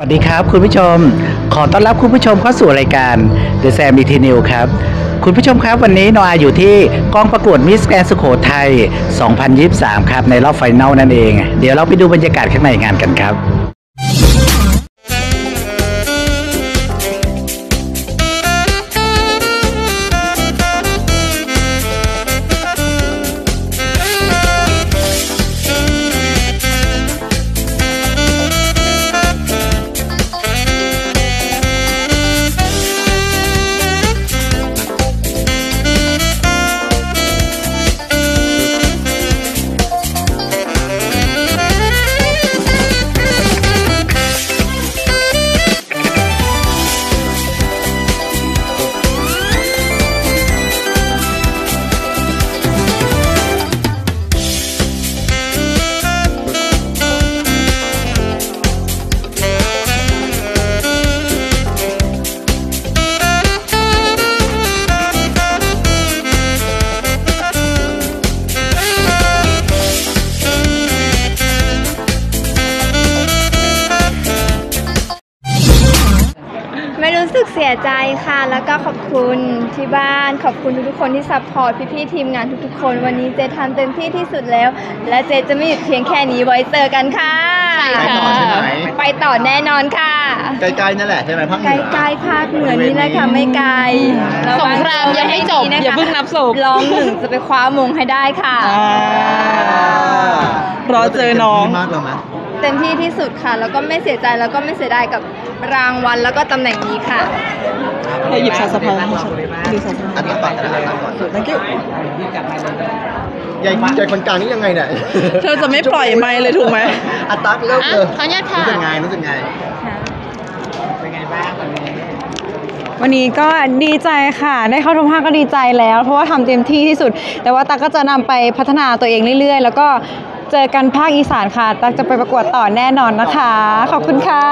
สวัสดีครับคุณผู้ชมขอต้อนรับคุณผู้ชมเข้าสู่รายการ The Sam ET New ครับคุณผู้ชมครับวันนี้โนอาอยู่ที่กองประกวดมิสแกรนด์สุโขทัย 2023 ครับในรอบไฟนอลนั่นเองเดี๋ยวเราไปดูบรรยากาศข้างในงานกันครับไม่รู้สึกเสียใจค่ะแล้วก็ขอบคุณที่บ้านขอบคุณทุกๆคนที่ซัพพอร์ตพี่ๆทีมงานทุกๆคนวันนี้เจทำเต็มที่ที่สุดแล้วและเจจะไม่หยุดเพียงแค่นี้ไว้เจอกันค่ะไปต่อใช่ไหมไปต่อแน่นอนค่ะใกล้ๆนั่นแหละใช่ไหมภาคเหนือใกล้ๆภาคเหนือนี่แหละค่ะไม่ไกลสงครามยังไม่จบอย่าเพิ่งนับศพร้องหนึ่งจะไปคว้ามงให้ได้ค่ะรอเจอน้องมากเลยไหมเต็มที่ที่สุดค่ะแล้วก็ไม่เสียใจแล้วก็ไม่เสียดายกับรางวัลแล้วก็ตำแหน่งนี้ค่ะให้หยิบสายสะพายให้ฉันดูสายสะพายอันนี้ก่อนอันนี้ก่อน thank you ใหญ่คนกลางนี่ยังไงเนี่ยเธอจะไม่ปล่อยไมค์เลยถูกไหมอัตักเลิกเลยเขาเนี่ยค่ะรู้สึกไงเป็นไงบ้างวันนี้ก็ดีใจค่ะได้เข้าท็อป 5ก็ดีใจแล้วเพราะว่าทำเต็มที่ที่สุดแต่ว่าตั๊กก็จะนำไปพัฒนาตัวเองเรื่อยๆแล้วก็เจอกันภาคอีสานค่ะตั๊กจะไปประกวดต่อแน่นอนนะคะขอบคุณค่ะ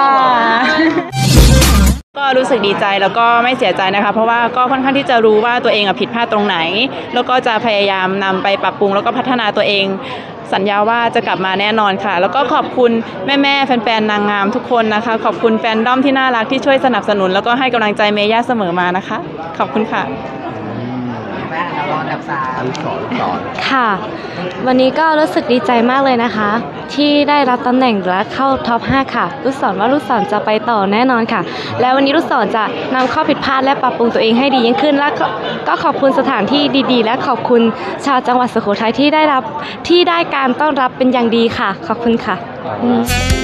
ก็รู้สึกดีใจแล้วก็ไม่เสียใจนะคะเพราะว่าก็ค่อนข้างที่จะรู้ว่าตัวเองผิดพลาดตรงไหนแล้วก็จะพยายามนำไปปรับปรุงแล้วก็พัฒนาตัวเองสัญญาว่าจะกลับมาแน่นอนค่ะแล้วก็ขอบคุณแม่ๆแฟนๆนางงามทุกคนนะคะขอบคุณแฟนด้อมที่น่ารักที่ช่วยสนับสนุนแล้วก็ให้กำลังใจเมย่าเสมอมานะคะขอบคุณค่ะค่ะวันนี้ก็รู้สึกดีใจมากเลยนะคะที่ได้รับตำแหน่งและเข้าท็อป 5 ค่ะลูกศรว่าลูกศรจะไปต่อแน่นอนค่ะแล้ววันนี้ลูกศรจะนำข้อผิดพลาดและปรับปรุงตัวเองให้ดียิ่งขึ้นและก็ขอบคุณสถานที่ดีๆและขอบคุณชาวจังหวัดสุโขทัยที่ได้การต้อนรับเป็นอย่างดีค่ะขอบคุณค่ะ